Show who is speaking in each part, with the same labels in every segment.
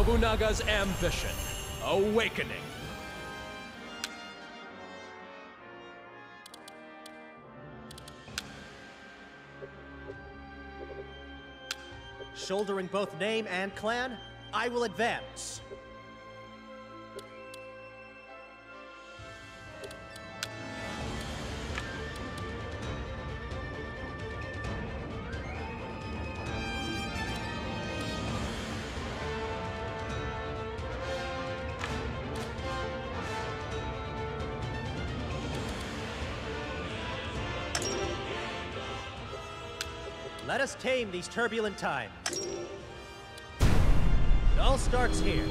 Speaker 1: Nobunaga's ambition. Awakening.
Speaker 2: Shouldering both name and clan, I will advance. Let us tame these turbulent times. It all starts here.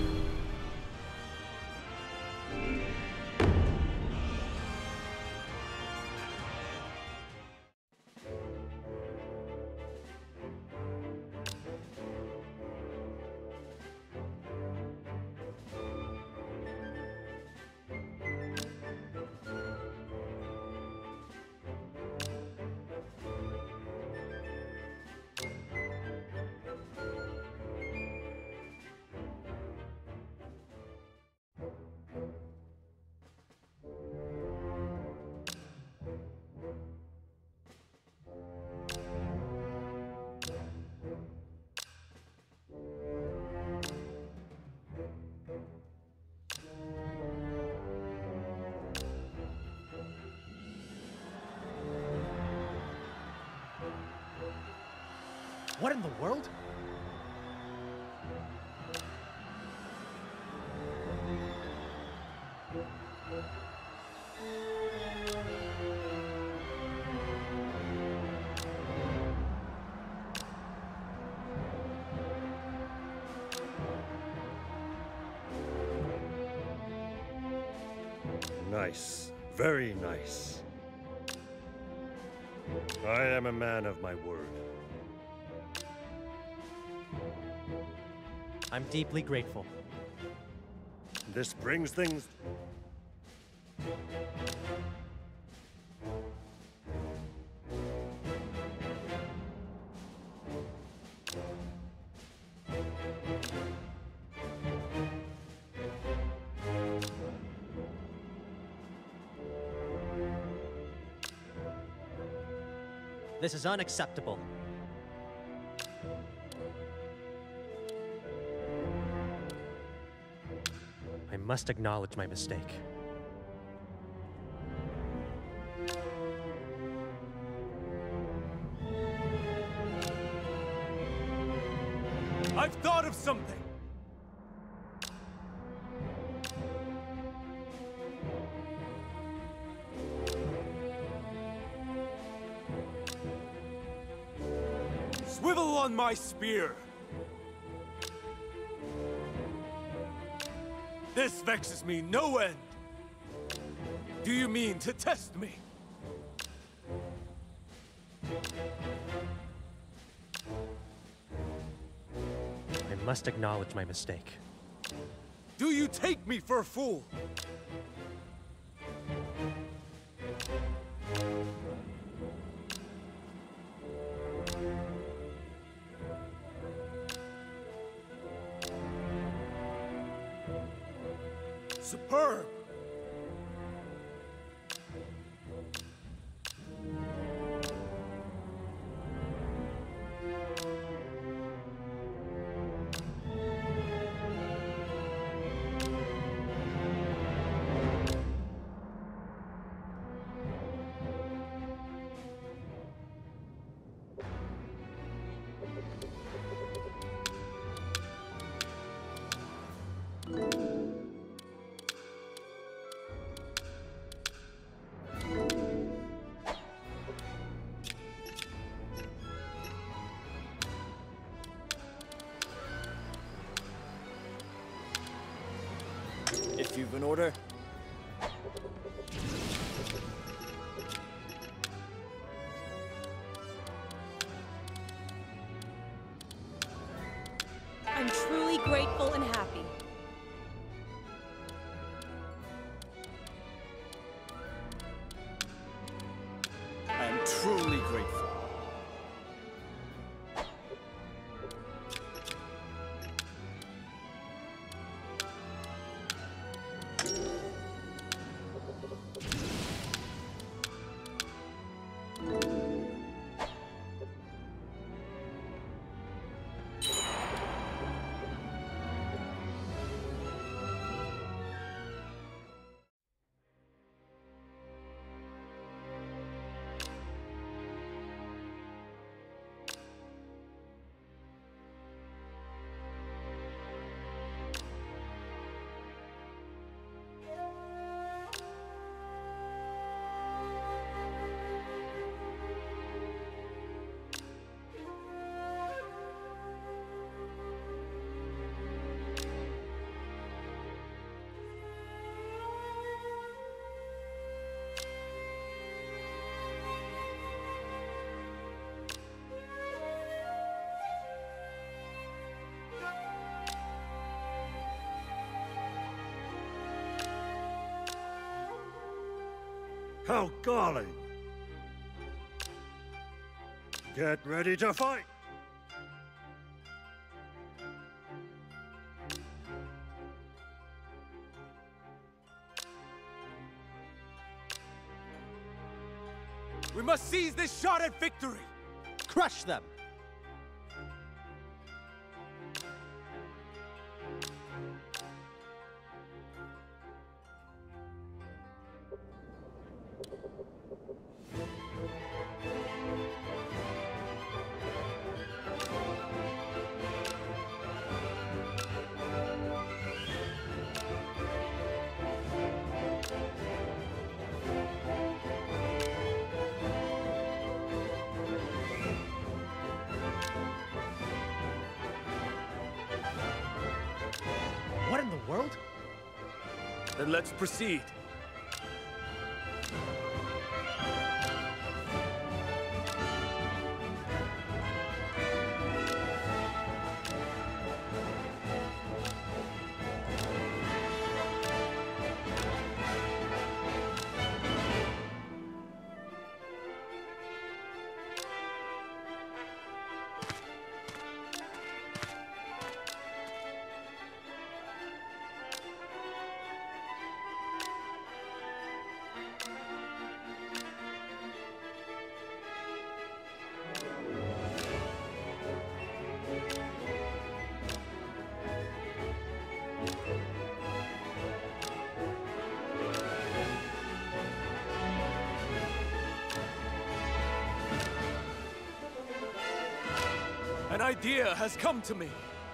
Speaker 2: What in the world?
Speaker 3: Nice. Very nice. I am a man of my word.
Speaker 2: I'm deeply grateful.
Speaker 3: This brings things...
Speaker 2: This is unacceptable. I must acknowledge my mistake.
Speaker 4: I've thought of something! Swivel on my spear! This vexes me no end! Do you mean to test me?
Speaker 2: I must acknowledge my mistake.
Speaker 4: Do you take me for a fool? Superb!
Speaker 5: If you've an order.
Speaker 6: I'm truly grateful and happy.
Speaker 5: I am truly grateful.
Speaker 3: How galling! Get ready to fight!
Speaker 4: We must seize this shot at victory!
Speaker 2: Crush them! What in the world?
Speaker 4: Then let's proceed. An idea has come to me.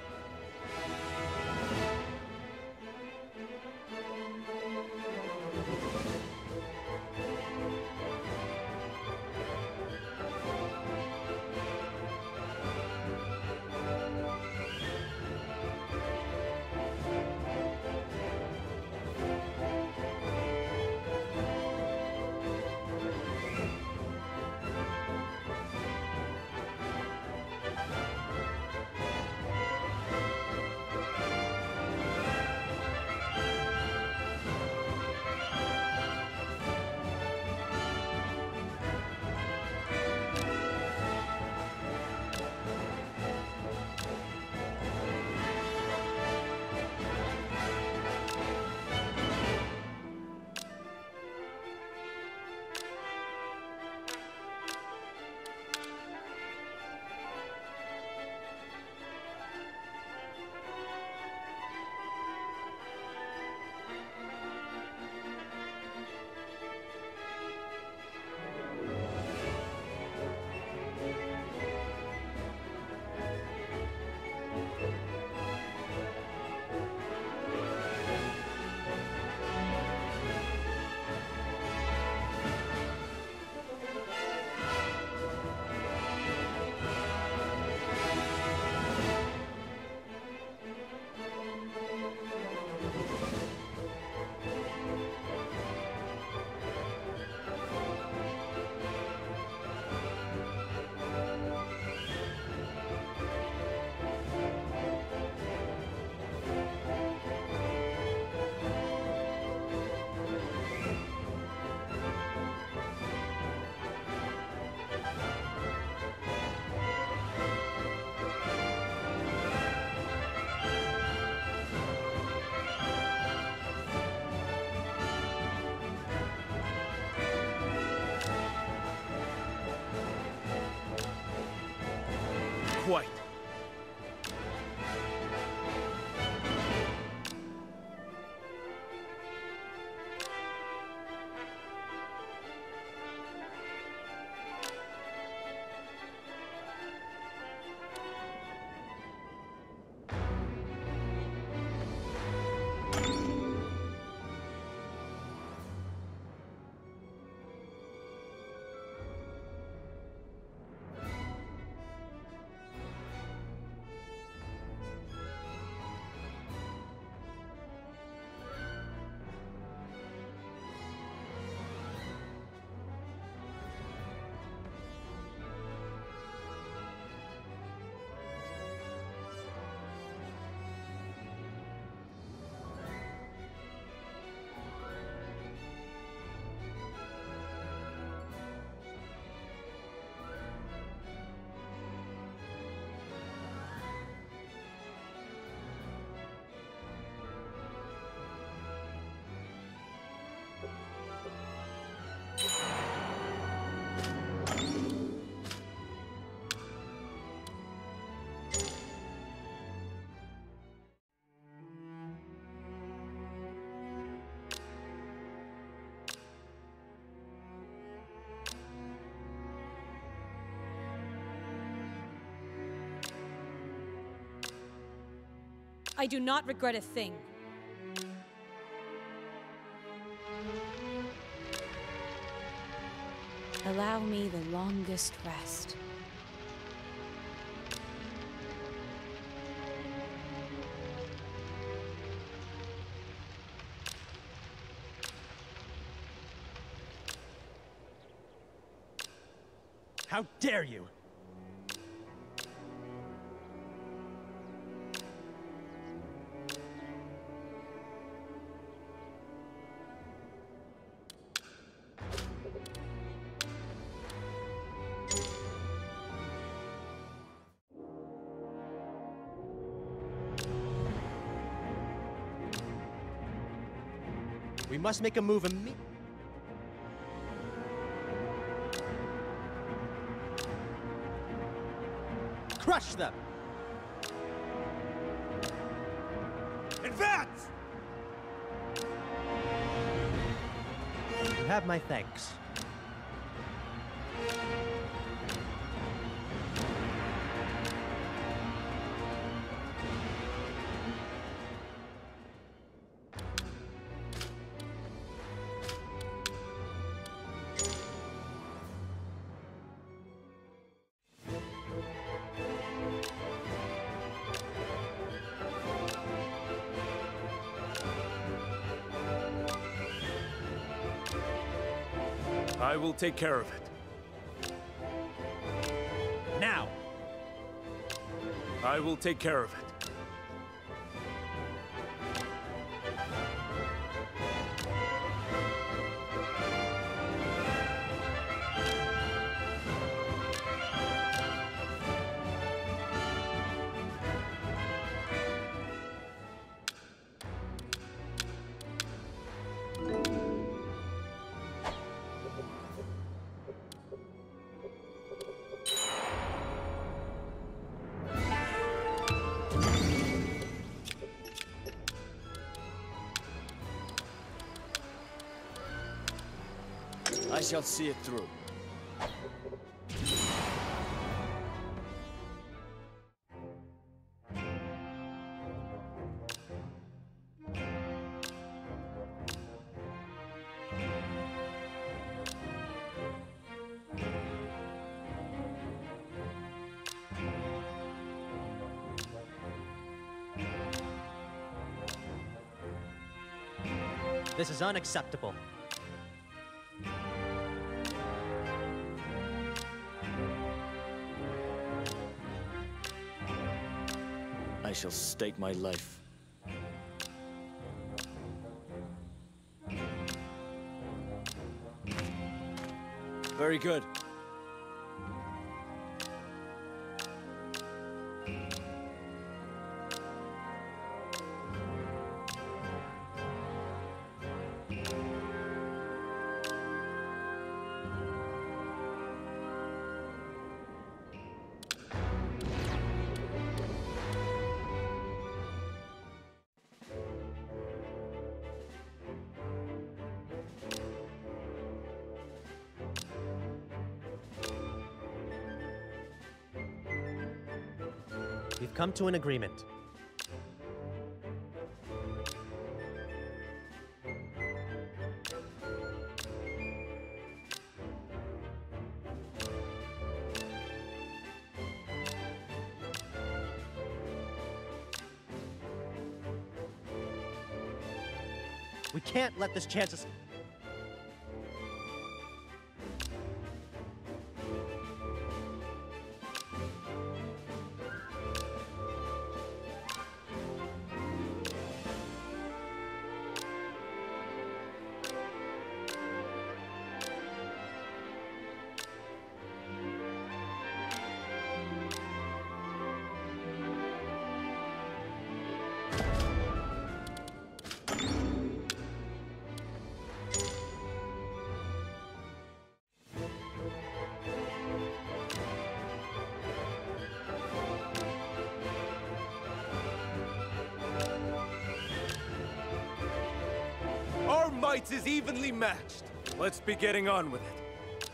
Speaker 4: Quite.
Speaker 6: I do not regret a thing. Allow me the longest rest.
Speaker 2: How dare you! We must make a move immediately. Crush them!
Speaker 3: Advance!
Speaker 2: You have my thanks.
Speaker 4: I will take care of it.
Speaker 2: Now!
Speaker 4: I will take care of it.
Speaker 5: I shall see it through.
Speaker 2: This is unacceptable.
Speaker 5: I shall stake my life. Very good.
Speaker 2: We've come to an agreement. We can't let this chance us.
Speaker 4: Our might is evenly matched. Let's be getting on with it.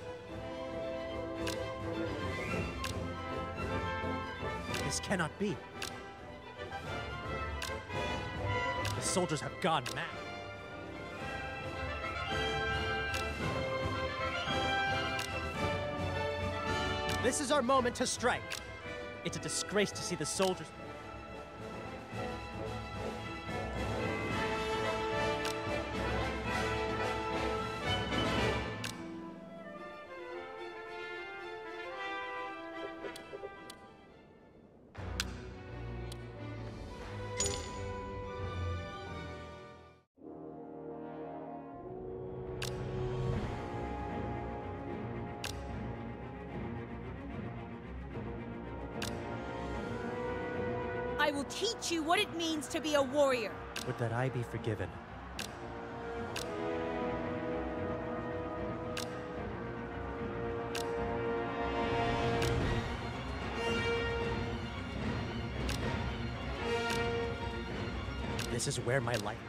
Speaker 2: This cannot be. soldiers have gone mad. This is our moment to strike. It's a disgrace to see the soldiers.
Speaker 6: I will teach you what it means to be a warrior.
Speaker 2: Would that I be forgiven. This is where my life...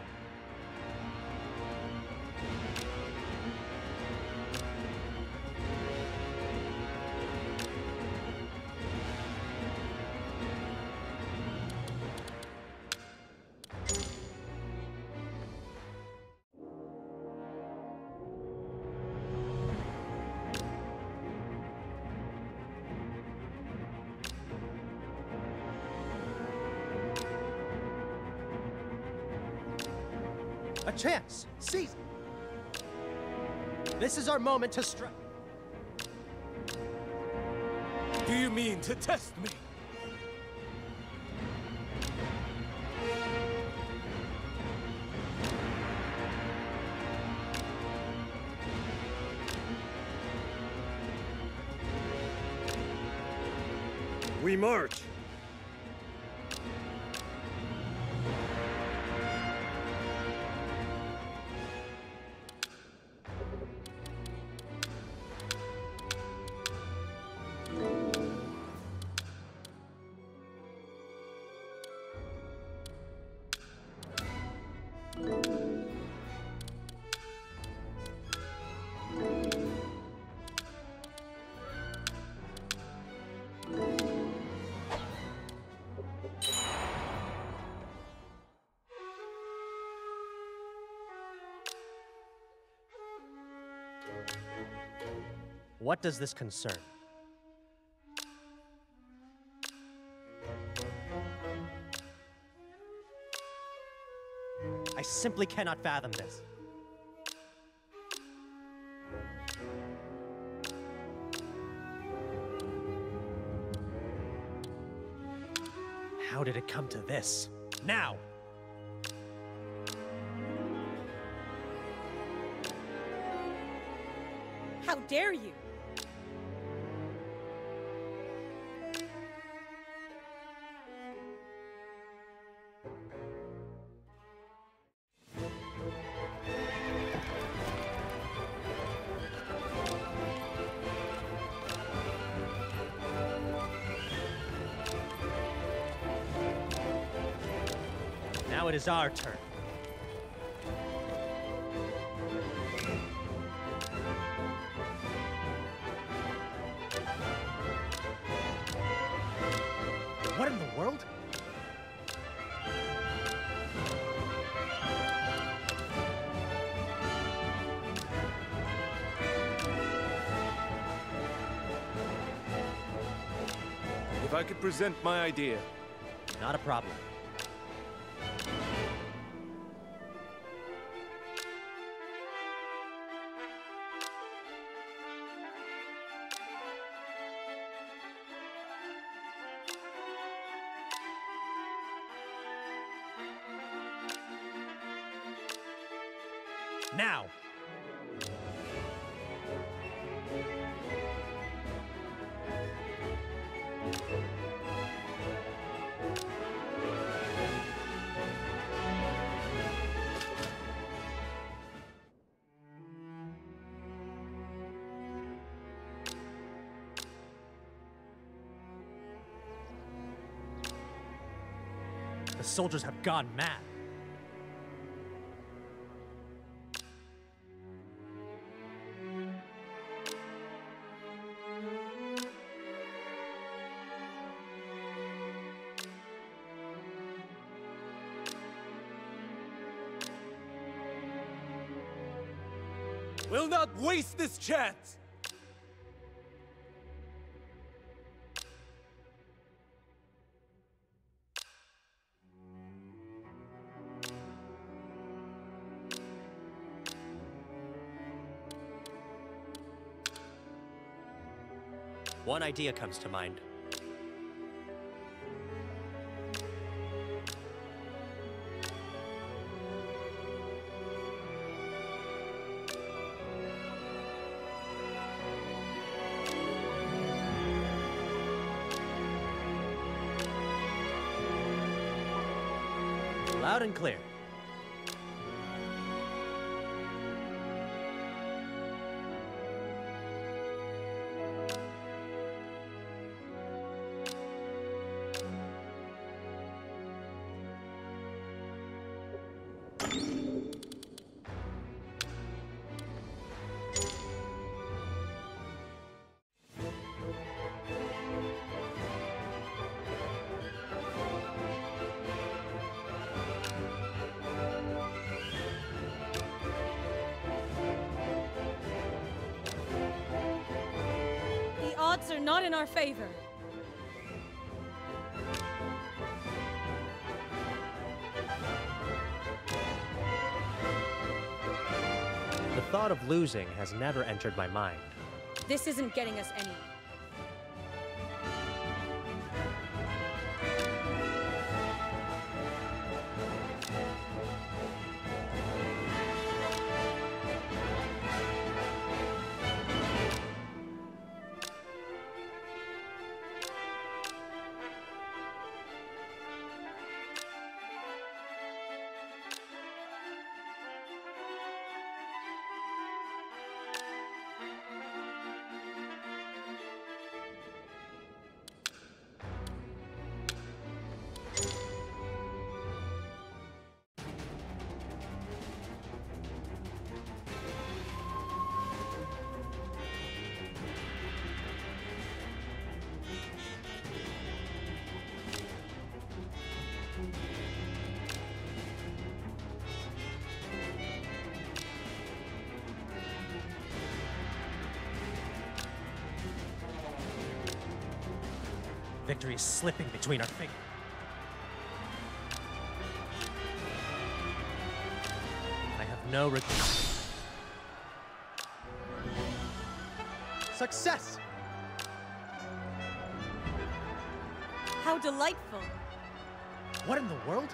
Speaker 2: A chance! Seize it! This is our moment to strike.
Speaker 4: Do you mean to test me?
Speaker 3: We march.
Speaker 2: What does this concern? I simply cannot fathom this. How did it come to this? Now!
Speaker 6: How dare you?
Speaker 2: Now it is our turn. What in the world?
Speaker 4: If I could present my idea.
Speaker 2: Not a problem. Now! The soldiers have gone mad.
Speaker 4: will not waste this chance!
Speaker 2: One idea comes to mind. Loud and clear.
Speaker 6: The odds are not in our favor.
Speaker 2: The thought of losing has never entered my mind.
Speaker 6: This isn't getting us anywhere.
Speaker 2: Victory is slipping between our fingers. I have no regrets. Success!
Speaker 6: How delightful.
Speaker 2: What in the world?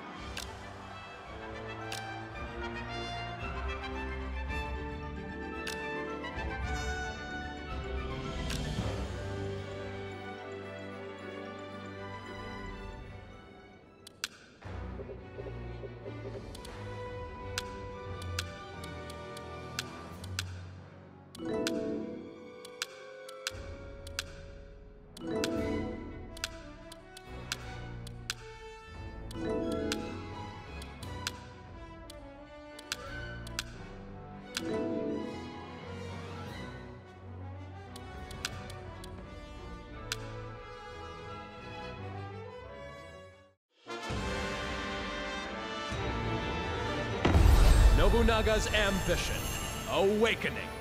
Speaker 1: Nobunaga's ambition, awakening.